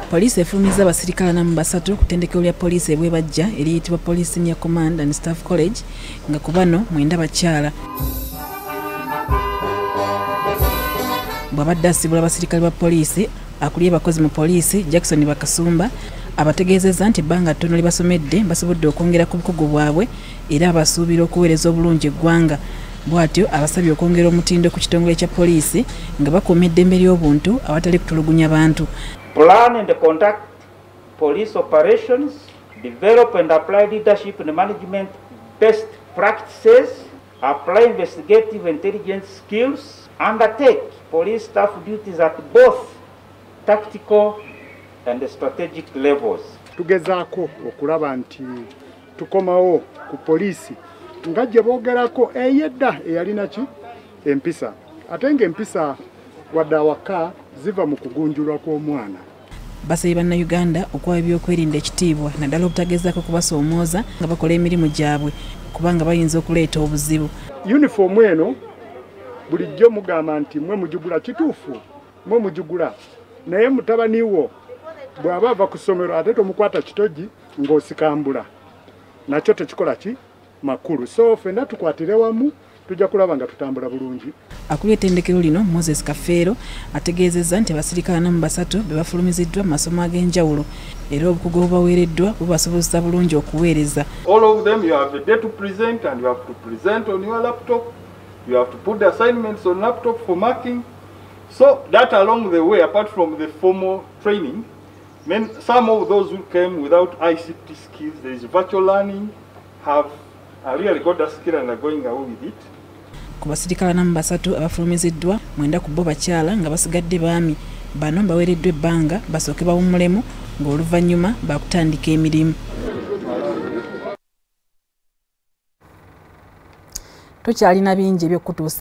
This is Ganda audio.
Poliisi efulumiza abasirikale namu basatu ku ttendekero lya poliisi ebwe bajja eriyitibwa Police Senior Command and Staff College nga ku bano 9 bakyala. Bw'abadde asibula abasirikale ba poliisi akulye abakozi mu poliisi Jackson Bakasumba abategeezezza nti ebbanga ttono libasomedde basobodde okwongera ku bukugu bwabwe era abasuubira okuweereza obulungi eggwanga. Bw'atyo abasabye okwongera omutindo ku kitongole kya poliisi nga bakuuma eddembe ly'obuntu awatali kutulugunya bantu. Plan and conduct police operations, develop and apply leadership and management best practices, apply investigative intelligence skills, undertake police staff duties at both tactical and strategic levels. Tugezaako okulaba nti tukomawo ku poliisi nga gye boogerako eyedda eyalina ki empisa ate ng'empisa wadde awaka ziva mu kugunjulwa kw'omwana. Basabye bannayuganda okuwa ebyokwerinda ekitiibwa naddala obutagezaako kubasoomooza nga bakola emirimu gyabwe kubanga bayinza okuleeta obuzibu. Yunifoomu eno bulijjo mugamba nti mwe mugigula kituufu mwe mugigula naye mutabani wo bw'aba ava ku ssomero ate tomukwata kitogi ng'osikambula nakyo tekikola ki makulu. So ffenna tukwatire wamu tujja kulaba nga tutambula bulungi. Akulira ettendekero lino Moses Kafeero ategeezezza nti abasirikale namu basatu be bafulumiziddwa mu masomo ag'enjawulo era obukugu obubaweereddwa bubasobozesa bulungi okuweereza. All of them you have a day to present and you have to present on your laptop. You have to put the assignments on laptop for marking. So that along the way, apart from the formal training, some of those who came without ICT skills, there is virtual learning, have really got that skill and are going away with it. Ku basirikale namu basatu abafulumiziddwa 9 ku bo bakyala nga basigadde baami bano baweereddwa ebbanga basooke bawummulemu ng'oluvannyuma bakutandika emirimu. Tukyalina bingi ebyokutuusa